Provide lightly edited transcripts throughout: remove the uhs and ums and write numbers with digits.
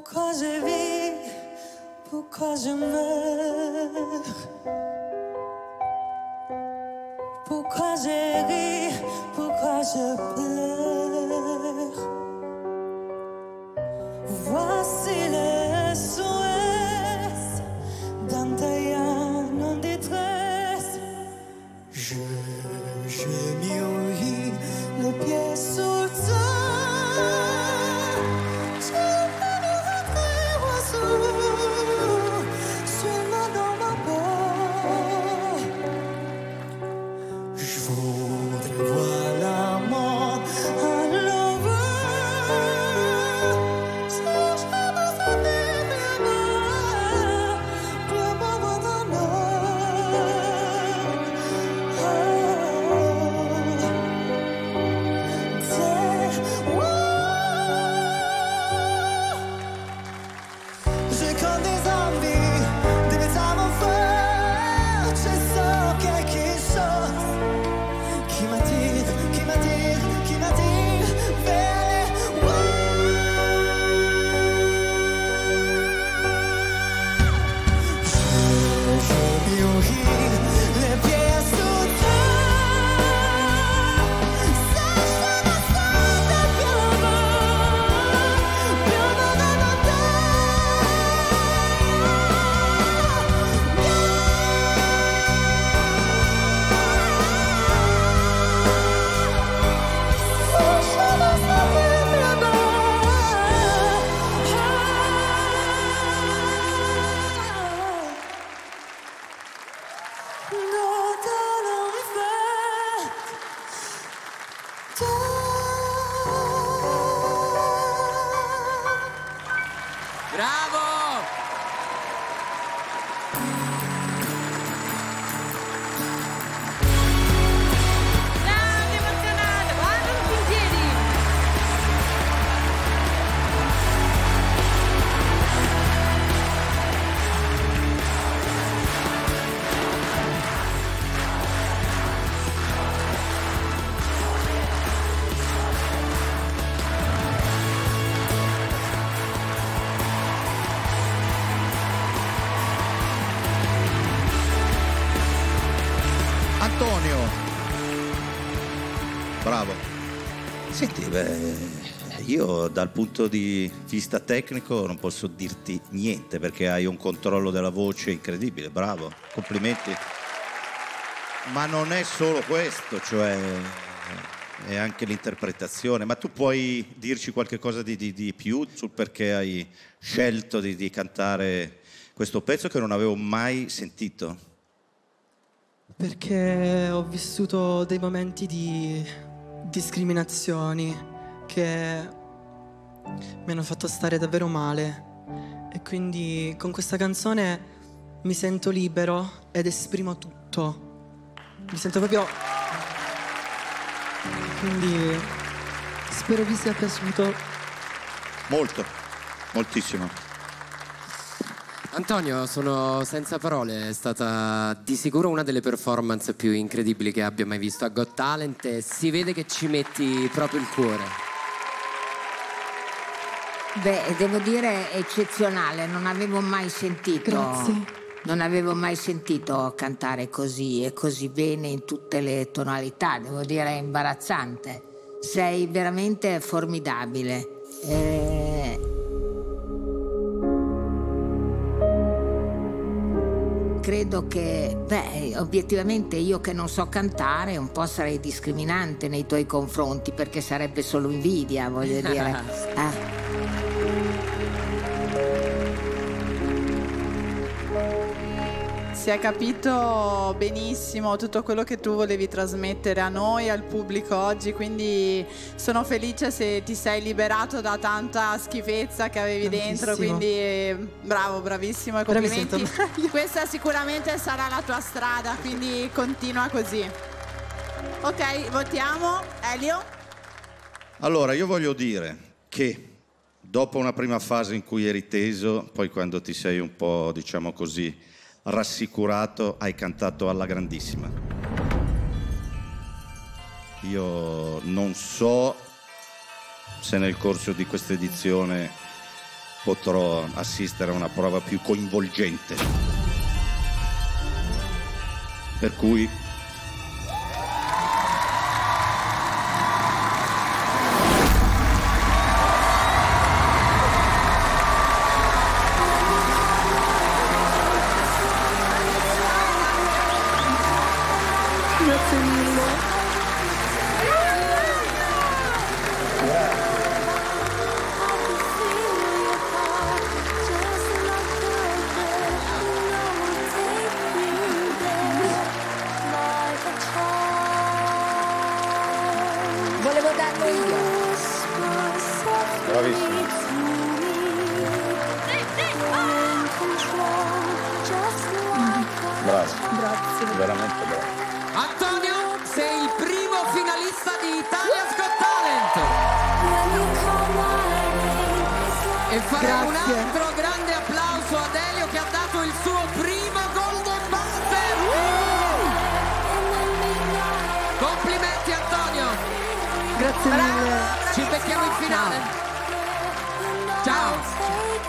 Pourquoi je vis, pourquoi je meurs, pourquoi je ris, pourquoi je pleure. Voici le SOS d'un taillant en détresse. J'ai mis le pied sous le sol. Antonio, bravo. Senti, io dal punto di vista tecnico non posso dirti niente perché hai un controllo della voce incredibile, bravo, complimenti. Ma non è solo questo, cioè è anche l'interpretazione. Ma tu puoi dirci qualche cosa di più sul perché hai scelto di cantare questo pezzo che non avevo mai sentito? Perché ho vissuto dei momenti di discriminazioni che mi hanno fatto stare davvero male e quindi con questa canzone mi sento libero ed esprimo tutto. Mi sento proprio... Quindi spero vi sia piaciuto. Molto, moltissimo. Antonio, sono senza parole, è stata di sicuro una delle performance più incredibili che abbia mai visto a Got Talent e si vede che ci metti proprio il cuore. Beh, devo dire eccezionale, non avevo mai sentito. Grazie. Non avevo mai sentito cantare così e così bene in tutte le tonalità, devo dire è imbarazzante. Sei veramente formidabile. Credo che, obiettivamente io che non so cantare un po' sarei discriminante nei tuoi confronti perché sarebbe solo invidia, voglio dire. Si è capito benissimo tutto quello che tu volevi trasmettere a noi, al pubblico oggi, quindi sono felice se ti sei liberato da tanta schifezza che avevi dentro, quindi bravo, bravissimo e complimenti. Questa sicuramente sarà la tua strada, quindi continua così. Ok, votiamo. Elio? Allora, io voglio dire che dopo una prima fase in cui eri teso, poi quando ti sei un po', diciamo così, rassicurato, hai cantato alla grandissima. Io non so se nel corso di questa edizione potrò assistere a una prova più coinvolgente. Per cui Grazie mille. Volevo darlo io. bravissimo. Bravo. Grazie. Veramente bravo. Antonio, sei il primo finalista di Italia's Got Talent. E faremo un Grazie. altro grande applauso ad Elio che ha dato il suo primo Golden Buzzer. Complimenti Antonio. Grazie mille. Ci becchiamo in finale. Ciao.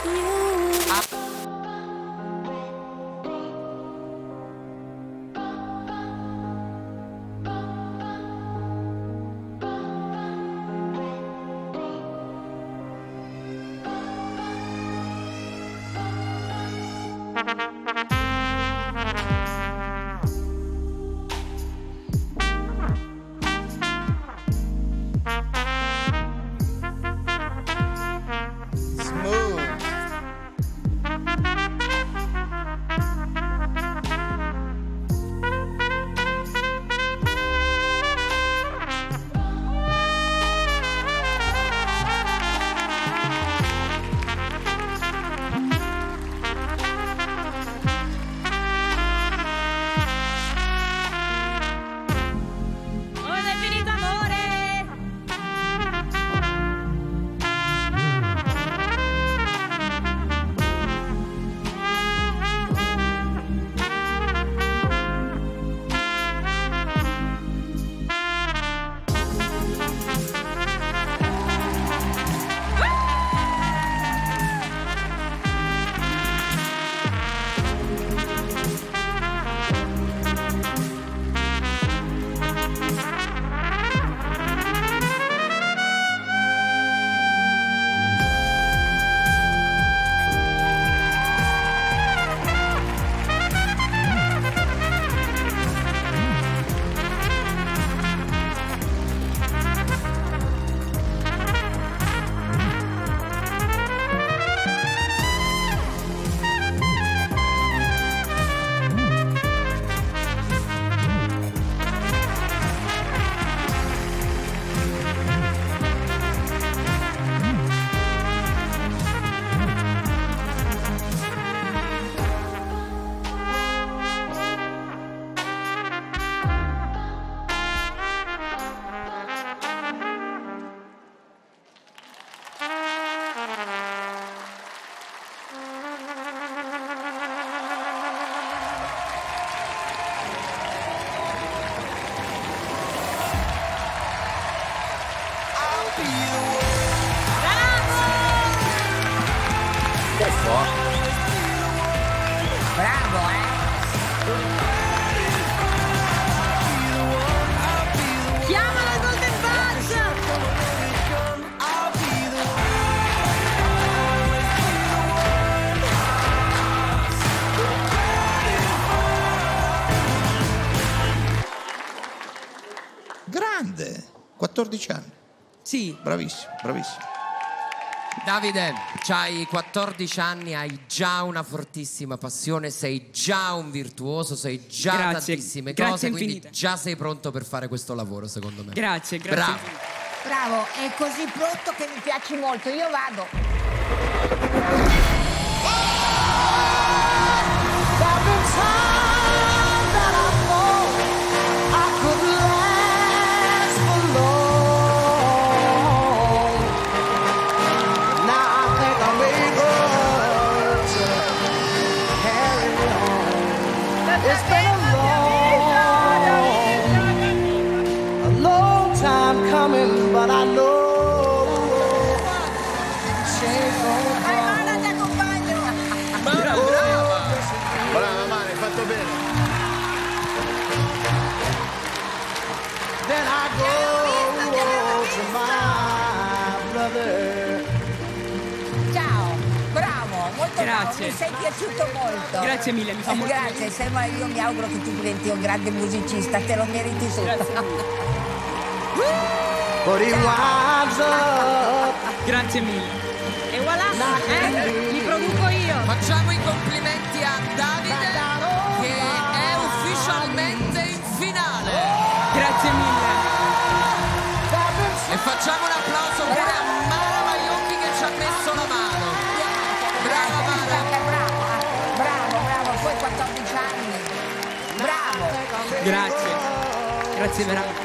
Bravo, Chiamala il Golden Buzz! Grande, 14 anni. Sì. Bravissimo, bravissimo. Davide, c'hai 14 anni, hai già una fortissima passione, sei già un virtuoso, sei già tantissime cose, quindi infinite. già sei pronto per fare questo lavoro, secondo me. Grazie. Bravo. bravo, è così pronto che mi piaci molto. Io vado. It's been a long time coming, but I know change gonna come. Grazie. Mi sei piaciuto molto. Grazie mille, mi fa molto Grazie, io mi auguro che tu diventi un grande musicista, te lo meriti tutto. Grazie mille. E voilà, li produco io. Facciamo i complimenti a Davide che è ufficialmente in finale. Grazie mille. E facciamo un applauso pure a Mara Maiocchi che ci ha messo la mano. Brava Mara. Bravo, poi 14 anni. Bravo. Grazie veramente.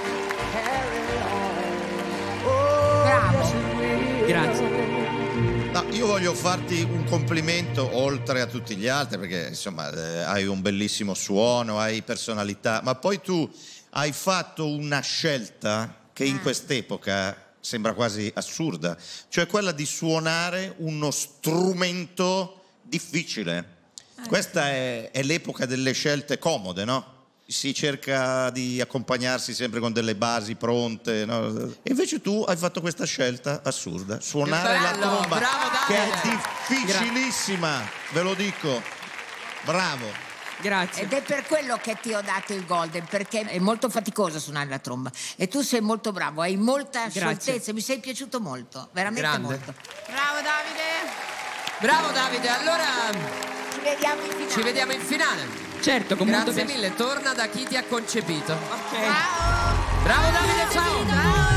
Grazie. No, io voglio farti un complimento oltre a tutti gli altri perché insomma hai un bellissimo suono, hai personalità, ma poi tu hai fatto una scelta che in quest'epoca sembra quasi assurda, cioè quella di suonare uno strumento difficile. Questa è l'epoca delle scelte comode, no? Si cerca di accompagnarsi sempre con delle basi pronte, no? E invece tu hai fatto questa scelta assurda, suonare la tromba, che è difficilissima, ve lo dico. Bravo. Grazie. Ed è per quello che ti ho dato il Golden, perché è molto faticoso suonare la tromba e tu sei molto bravo, hai molta scioltezza, mi sei piaciuto molto, veramente molto. Bravo Davide. Bravo Davide, allora ci vediamo in finale. ci vediamo in finale. Certo, con molto Grazie piacere. mille, torna da chi ti ha concepito. Ok. Bravo Davide, ciao.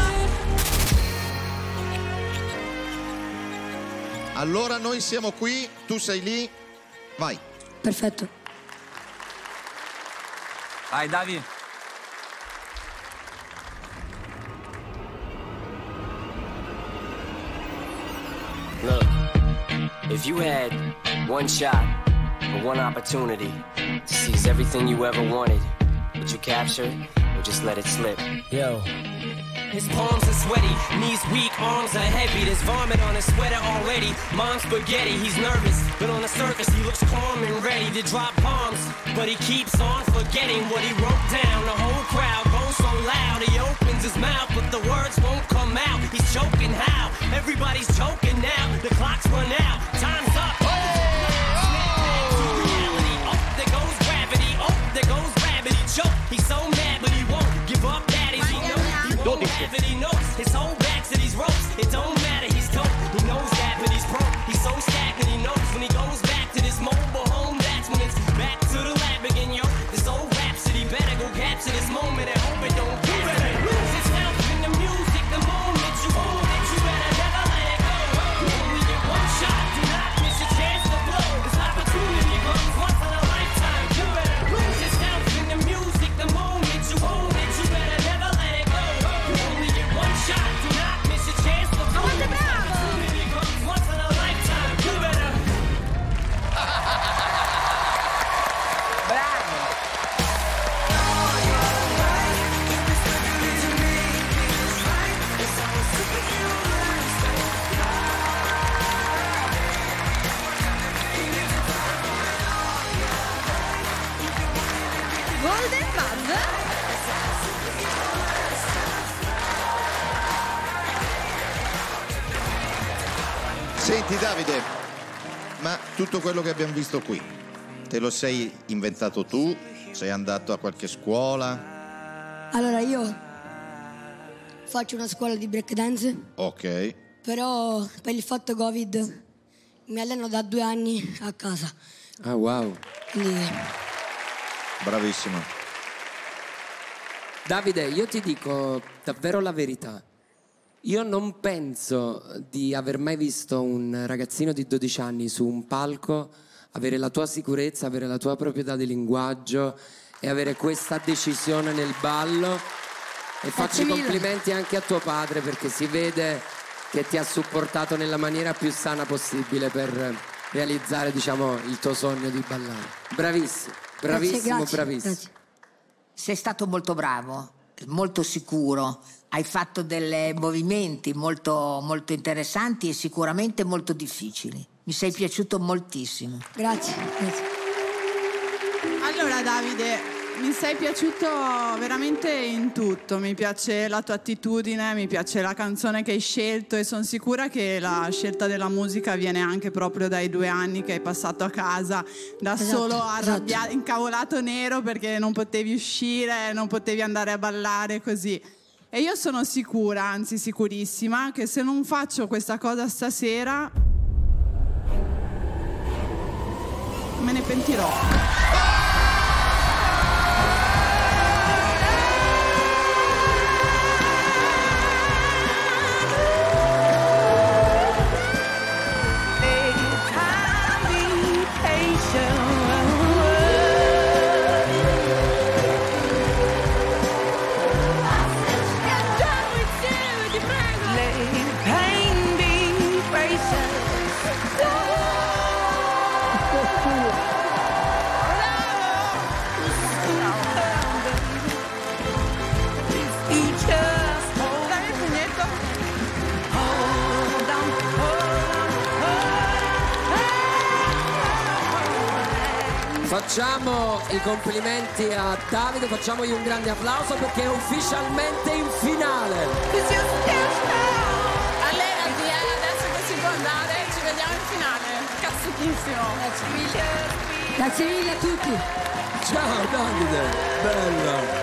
Allora noi siamo qui, tu sei lì, vai. Perfetto. Vai Davide. Look, if you had one shot or one opportunity to seize everything you ever wanted, would you capture it or just let it slip? Yo. His palms are sweaty, knees weak, arms are heavy. There's vomit on his sweater already. Mom's spaghetti, he's nervous, but on the surface he looks calm and ready to drop bombs. But he keeps on forgetting what he wrote down. The whole crowd goes so loud, he opens his mouth, but the words won't come out. He's choking how? Everybody's choking now. The clock's run out, time's up. There goes gravity, oh, there goes gravity. Choke, he's so mad, but he won't give up. Daddies, he knows he won't have it. He knows his whole back to these ropes. It don't matter, he's dope. He knows that, but he's broke. He's so stagnant, he knows when he goes back to this mobile home. That's when it's back to the lab again, yo. This old rhapsody better go capture this moment and hope it don't get better. Lose itself in the music, the moment you own it. You better never let it go. You only get one shot, do not miss your chance to blow. This opportunity comes once in a lifetime. You better lose yourself in the music, the moment you own it. You better never let it go. You only get one shot, do not miss your chance to blow. This opportunity comes once in a lifetime. You better. Bravo. Golden Buzz. Senti Davide, ma tutto quello che abbiamo visto qui, te lo sei inventato tu? Sei andato a qualche scuola? Allora io faccio una scuola di breakdance, Ok. però per il fatto Covid mi alleno da 2 anni a casa. Ah, wow. Quindi Bravissimo. Davide, io ti dico davvero la verità. Io non penso di aver mai visto un ragazzino di 12 anni su un palco avere la tua sicurezza, avere la tua proprietà di linguaggio e avere questa decisione nel ballo. E faccio i complimenti anche a tuo padre perché si vede che ti ha supportato nella maniera più sana possibile per realizzare, diciamo, il tuo sogno di ballare. Bravissimo, bravissimo, bravissimo. Grazie. Sei stato molto bravo, molto sicuro, hai fatto dei movimenti molto, molto interessanti e sicuramente molto difficili. Mi sei piaciuto moltissimo. Grazie. Allora Davide, Mi sei piaciuto veramente in tutto, mi piace la tua attitudine, mi piace la canzone che hai scelto e sono sicura che la scelta della musica viene anche proprio dai 2 anni che hai passato a casa da solo arrabbiato, incavolato nero perché non potevi uscire, non potevi andare a ballare così. E io sono sicura, anzi sicurissima, che se non faccio questa cosa stasera me ne pentirò. Facciamo i complimenti a Davide, facciamogli un grande applauso perché è ufficialmente in finale. Allenati, adesso che si può andare, ci vediamo in finale. Cazzutissimo. Grazie mille a tutti. Ciao Davide, bello.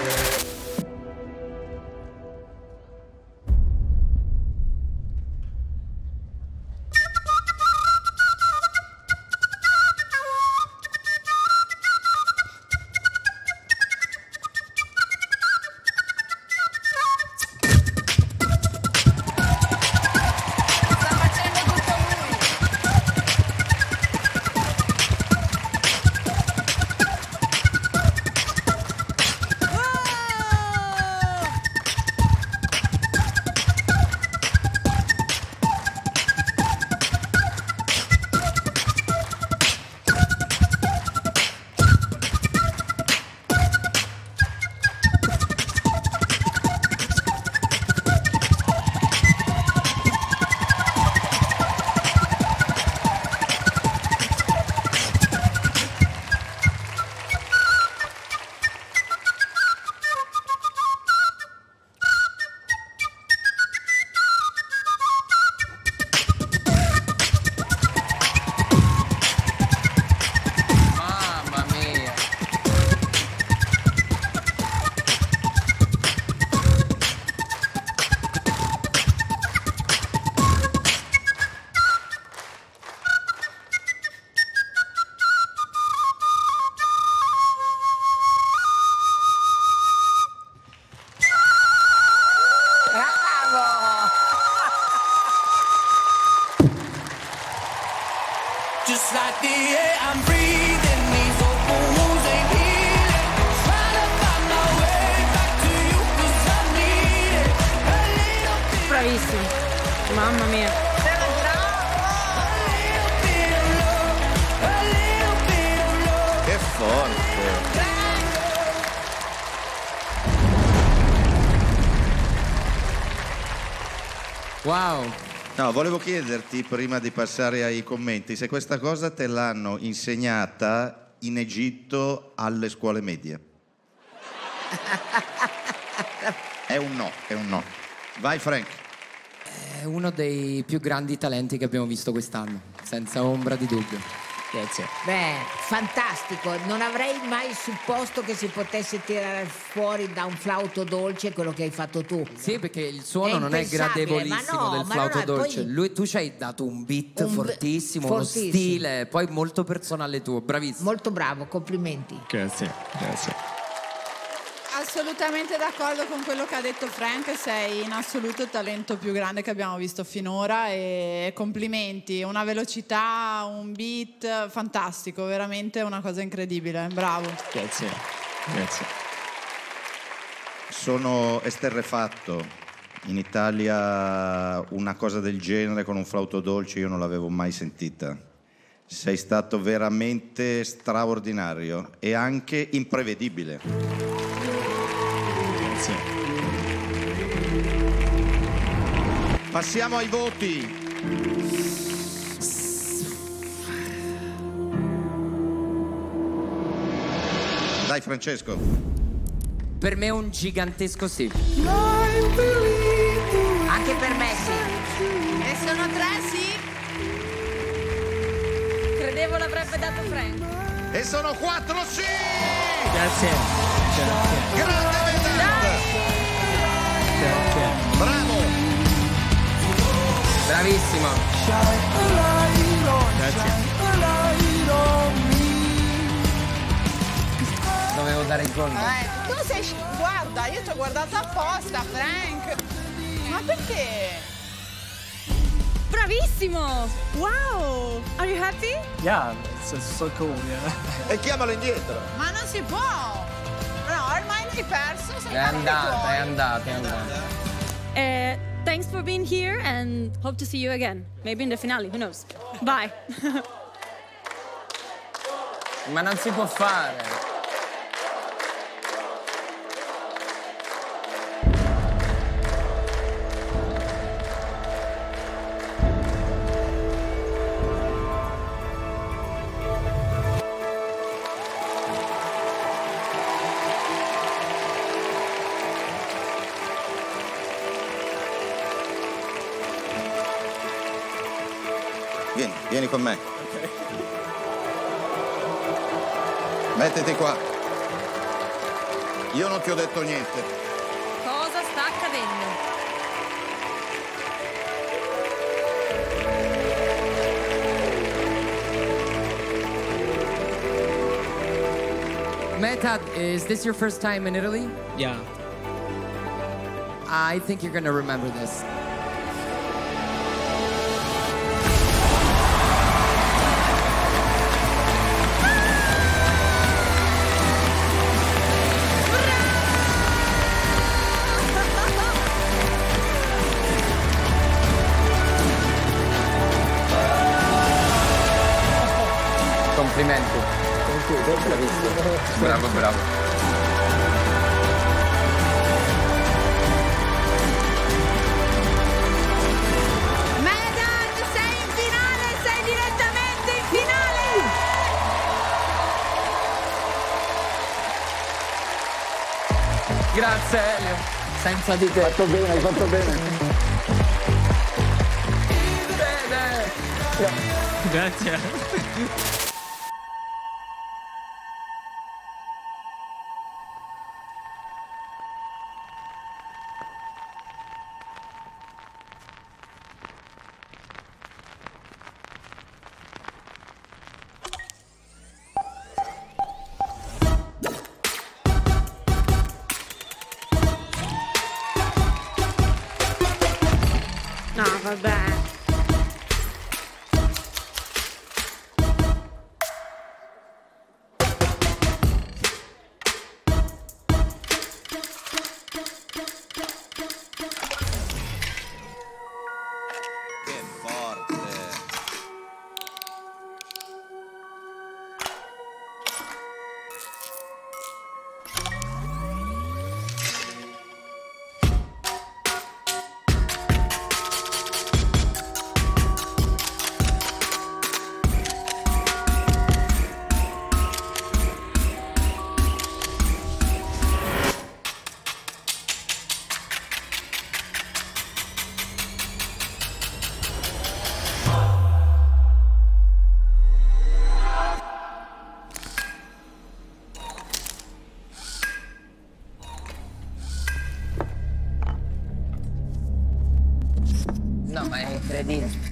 Just like the air I'm breathing, these open wounds ain't healing. Trying to find my way back to you 'cause I need it. A little bit. Bravissimi. Mamma mia. Che forte. Wow. No, volevo chiederti prima di passare ai commenti se questa cosa te l'hanno insegnata in Egitto alle scuole medie. È un no, è un no. Vai Frank. È uno dei più grandi talenti che abbiamo visto quest'anno, senza ombra di dubbio. Grazie. Beh, fantastico. Non avrei mai supposto che si potesse tirare fuori da un flauto dolce quello che hai fatto tu. Sì, perché il suono non è impensabile, gradevolissimo ma no, del ma flauto no, dolce. poi- Tu ci hai dato un beat fortissimo, fortissimo. uno stile, poi molto personale tuo, bravissimo. Molto bravo, complimenti. Grazie, grazie. Assolutamente d'accordo con quello che ha detto Frank, sei in assoluto il talento più grande che abbiamo visto finora e complimenti, una velocità, un beat fantastico, veramente una cosa incredibile, bravo. Grazie, grazie. Sono esterrefatto. In Italia una cosa del genere con un flauto dolce io non l'avevo mai sentita. Sei stato veramente straordinario e anche imprevedibile. Passiamo ai voti. Dai Vai Francesco. Per me è un gigantesco sì. Anche per me sì. E sono 3 sì? Credevo l'avrebbe dato Frank. E sono 4 sì! Grazie. Grande Medad! Bravo! Bravissimo. Grazie. Dovevo dare il gol. Tu sei... Guarda, io ti ho guardato apposta, Frank. Ma perché? Bravissimo! Wow! Are you happy? Yeah, it's so cool, yeah. E chiamalo indietro. Ma non si può! No, ormai hai perso, sei È andata. Thanks for being here and hope to see you again. Maybe in the finale, who knows? Bye. Ma non si può fare. Vieni con me. Mettiti qua. Io non ti ho detto niente. Cosa sta accadendo? Medad, is this your first time in Italy? Yeah. I think you're gonna remember this. Complimenti. Bravo. Medad, sei in finale, sei direttamente in finale! Grazie Elio. Senza di te. Hai fatto bene. Grazie. No, vabbè. Che forte. No, ma è incredibile.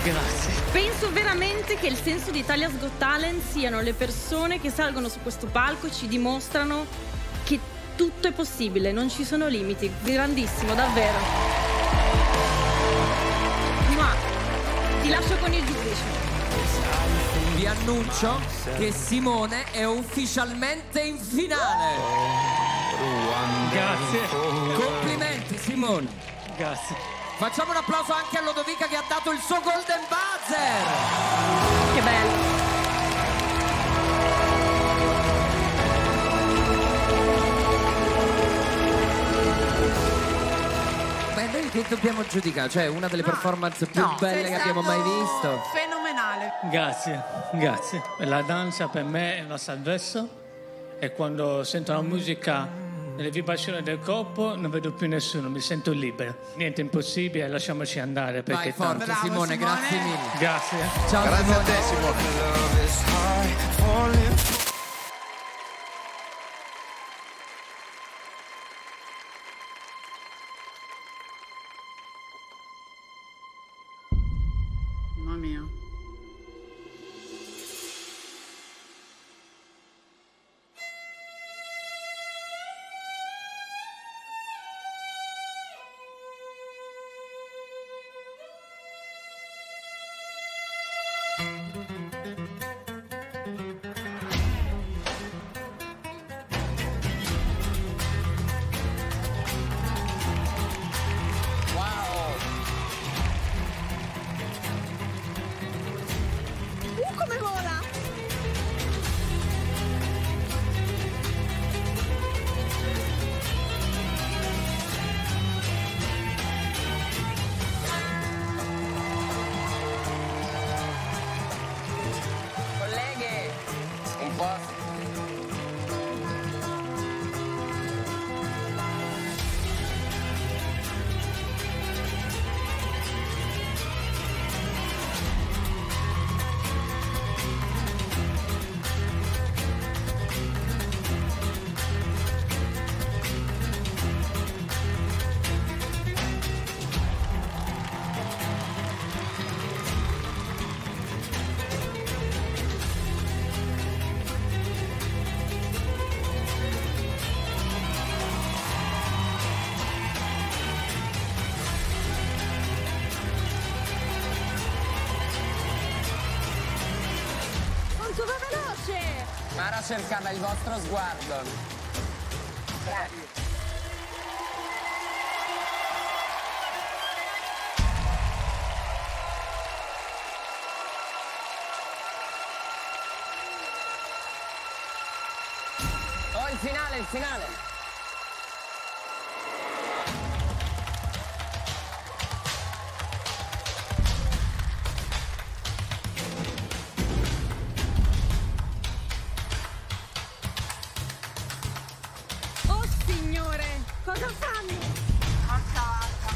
Grazie. Penso veramente che il senso di Italia's Got Talent siano le persone che salgono su questo palco e ci dimostrano che tutto è possibile, non ci sono limiti. Grandissimo, davvero. Ma ti lascio con il giudice. Vi annuncio che Simone è ufficialmente in finale. Grazie. Complimenti Simone. Grazie. Facciamo un applauso anche a Lodovica che ha dato il suo golden buzzer. Che bello. Beh, noi che dobbiamo giudicare? Cioè, una delle performance più belle che abbiamo mai visto. Fenomenale. Grazie, grazie. La danza per me è una salvezza e quando sento la musica nelle vibrazioni del corpo non vedo più nessuno, mi sento libero. Niente impossibile, lasciamoci andare perché vai forte tanto... Simone, grazie mille. Grazie. Ciao, grazie Simone. a te Simone. Mamma mia. Come vola! Colleghe, un po'. Quanto va veloce! Mara cercava il vostro sguardo. Bravi. Oh, il finale, il finale. Oh signore, cosa fanno?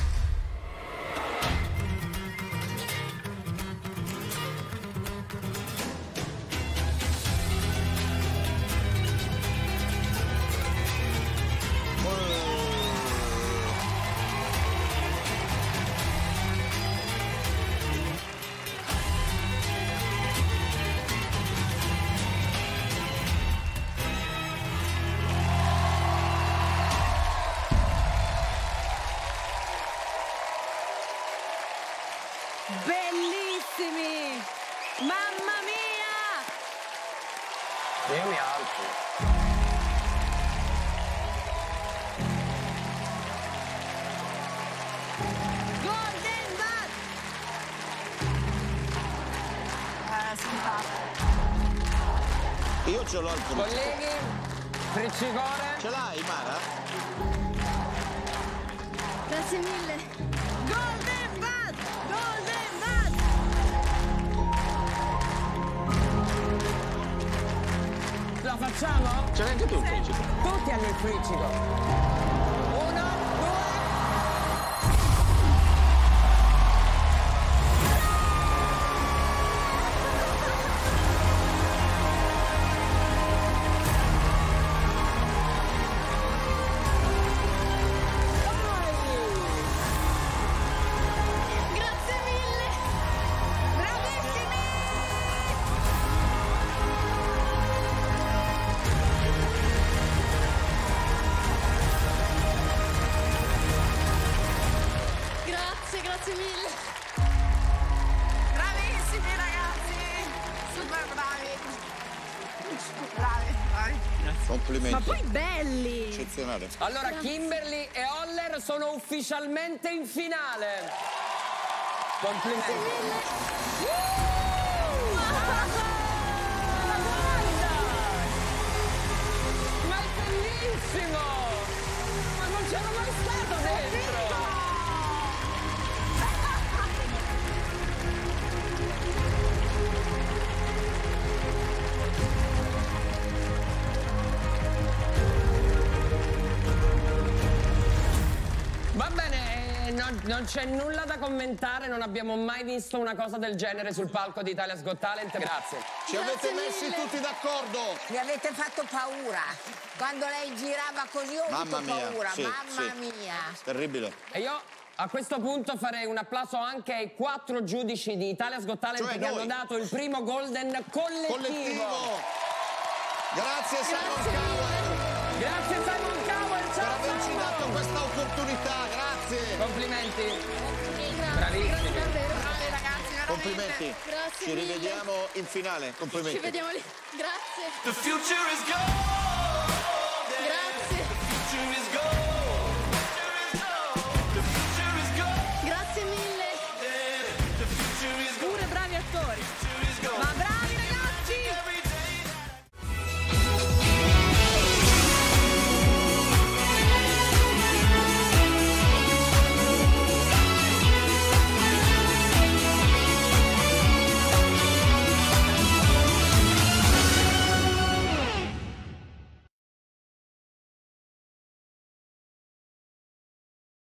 Bellissimi! Mamma mia! Io mi alzo. Golden Buzz! Io ce l'ho il punto. Colleghi, friccicore. Ce l'hai, Mara? Grazie mille! Golden Buzz! Golden Buzz! La facciamo? Ce l'hai anche tu il friccico? Tutti hanno il friccico. Grazie mille! Complimenti. Ma poi belli! Eccezionale. Allora, Kimberly e Oller sono ufficialmente in finale. Complimenti. Ma è bellissimo! Ma non c'ero mai stato dentro! Va bene, non c'è nulla da commentare, non abbiamo mai visto una cosa del genere sul palco di Italia's Got Talent, grazie. Ci avete messi tutti d'accordo. Mi avete fatto paura. Quando lei girava così ho avuto paura, sì, mamma sì. mia. Terribile. E io a questo punto farei un applauso anche ai 4 giudici di Italia's Got Talent Cioè che hanno dato il primo Golden collettivo. Grazie Simon Cowell. Grazie Simon Cowell, Per ciao averci Simon. dato questa opportunità, grazie. Complimenti. Bravissimi. Bravi ragazzi, veramente. Complimenti. Grazie Ci mille. rivediamo in finale. Complimenti. Ci vediamo lì. Grazie. The future is gold. Grazie. The future is gold. The future is gold. Grazie mille. The future is gold. Pure bravi attori.